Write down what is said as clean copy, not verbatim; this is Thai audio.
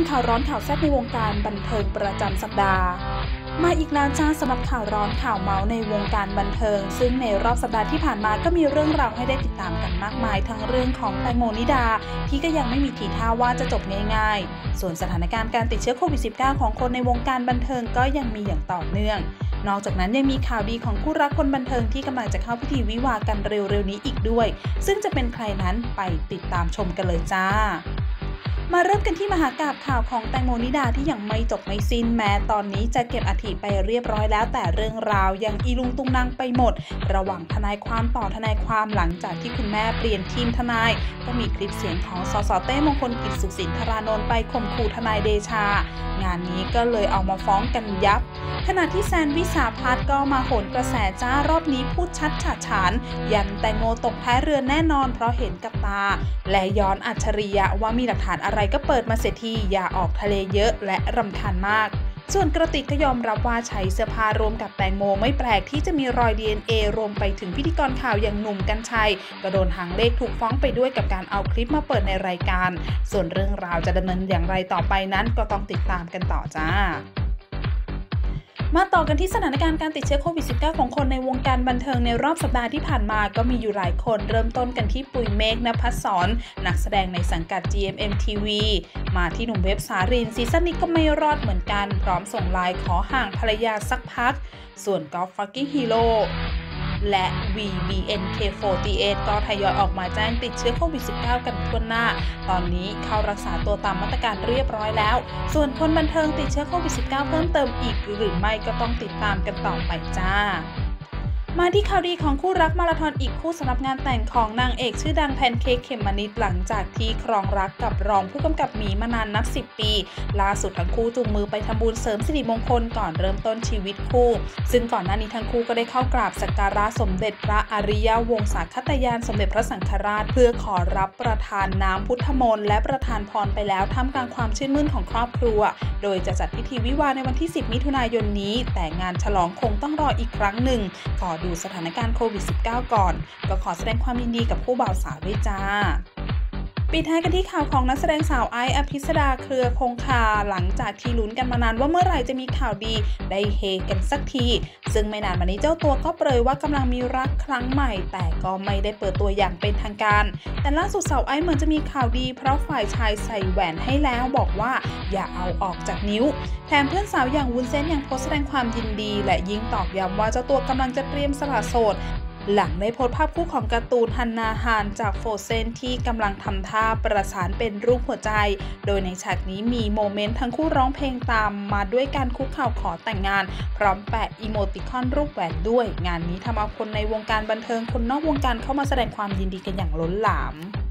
ข่าวร้อนข่าวแซ่บในวงการบันเทิงประจำสัปดาห์มาอีกแล้วจ้าสำหรับข่าวร้อนข่าวเมาส์ในวงการบันเทิงซึ่งในรอบสัปดาห์ที่ผ่านมาก็มีเรื่องราวให้ได้ติดตามกันมากมายทั้งเรื่องของแตงโมนิดาที่ก็ยังไม่มีทีท่าว่าจะจบง่ายๆส่วนสถานการณ์การติดเชื้อโควิด -19 ของคนในวงการบันเทิงก็ยังมีอย่างต่อเนื่องนอกจากนั้นยังมีข่าวดีของคู่รักคนบันเทิงที่กำลังจะเข้าพิธีวิวาห์กันเร็วๆนี้อีกด้วยซึ่งจะเป็นใครนั้นไปติดตามชมกันเลยจ้ามาเริ่มกันที่มหากาพย์ข่าวของแตงโมนิดาที่ยังไม่จบไม่สิ้นแม้ตอนนี้จะเก็บอัฐิไปเรียบร้อยแล้วแต่เรื่องราวยังอีลุงตุงนางไปหมดระหว่างทนายความต่อทนายความหลังจากที่คุณแม่เปลี่ยนทีมทนายก็มีคลิปเสียงของสสเต้มงคลกิจสุขสินธารานนท์ไปข่มขู่ทนายเดชางานนี้ก็เลยเอามาฟ้องกันยับขณะที่แซนวิสาภัทรก็มาโหนกระแสจ้ารอบนี้พูดชัดฉาดฉานยันแตงโมตกท้ายเรือแน่นอนเพราะเห็นกับตาและย้อนอัจฉริยะว่ามีหลักฐานอะไรก็เปิดมาเสียทีอย่าออกทะเลเยอะและรำคาญมากส่วนกระติกก็ยอมรับว่าใช้เสื้อผ้ารวมกับแตงโมไม่แปลกที่จะมีรอย DNA รวมไปถึงพิธีกรข่าวอย่างหนุ่มกรรชัยก็โดนหางเลขถูกฟ้องไปด้วยกับการเอาคลิปมาเปิดในรายการส่วนเรื่องราวจะดำเนินอย่างไรต่อไปนั้นก็ต้องติดตามกันต่อจ้ามาต่อกันที่สถานการณ์การติดเชื้อโควิด -19 ของคนในวงการบันเทิงในรอบสัปดาห์ที่ผ่านมาก็มีอยู่หลายคนเริ่มต้นกันที่ปุยเมฆ ณภัสสรนักแสดงในสังกัด GMM TV มาที่หนุ่มเว็บสารินซีซั่นนี้ก็ไม่รอดเหมือนกันพร้อมส่งไลน์ขอห่างภรรยาสักพักส่วนกอล์ฟฟักกิ้งฮีโร่และ VBNK48 ก็ทยอยออกมาแจ้งติดเชื้อโควิด -19 กันทั่วหน้าตอนนี้เข้ารักษาตัวตามมาตรการเรียบร้อยแล้วส่วนคนบันเทิงติดเชื้อโควิด -19 เพิ่มเติมอีกหรือไม่ก็ต้องติดตามกันต่อไปจ้ามาที่ข่าวดีของคู่รักมาราธอนอีกคู่สำหรับงานแต่งของนางเอกชื่อดังแพนเค้กเขมมณิตหลังจากที่ครองรักกับรองผู้กำกับหมีมานานนับ10 ปีล่าสุดทั้งคู่จูงมือไปทำบุญเสริมสิริมงคลก่อนเริ่มต้นชีวิตคู่ซึ่งก่อนหน้านี้ทั้งคู่ก็ได้เข้ากราบสักการะสมเด็จพระอริยวงศาคตยานสมเด็จพระสังฆราชเพื่อขอรับประทานน้ำพุทธมนต์และประทานพรไปแล้วท่ามกลางความชื่นมื่นของครอบครัวโดยจะจัดพิธีวิวาห์ในวันที่10 มิถุนายนนี้แต่งานฉลองคงต้องรออีกครั้งหนึ่งขอดูสถานการณ์โควิด -19 ก่อนก็ขอแสดงความยินดีกับคู่บ่าวสาวด้วยจ้าปิดท้ายกันที่ข่าวของนักแสดงสาวไอซ์ อภิสดาเครือคงคาหลังจากที่ลุ้นกันมานานว่าเมื่อไหร่จะมีข่าวดีได้เฮกันสักทีซึ่งไม่นานมานี้เจ้าตัวก็เปรยว่ากำลังมีรักครั้งใหม่แต่ก็ไม่ได้เปิดตัวอย่างเป็นทางการแต่ล่าสุดสาวไอซ์เหมือนจะมีข่าวดีเพราะฝ่ายชายใส่แหวนให้แล้วบอกว่าอย่าเอาออกจากนิ้วแถมเพื่อนสาวอย่างวุ้นเส้นยังโพสต์แสดงความยินดีและยิ่งตอกย้ำว่าเจ้าตัวกำลังจะเตรียมสละโสดหลังได้โพสต์ภาพคู่ของการ์ตูนฮันนาฮานจากโฟเซนที่กำลังทำท่าประสานเป็นรูปหัวใจโดยในฉากนี้มีโมเมนต์ทั้งคู่ร้องเพลงตามมาด้วยการคุกเข่าขอแต่งงานพร้อมแปะอีโมติคอนรูปแหวนด้วยงานนี้ทำเอาคนในวงการบันเทิงคนนอกวงการเข้ามาแสดงความยินดีกันอย่างล้นหลาม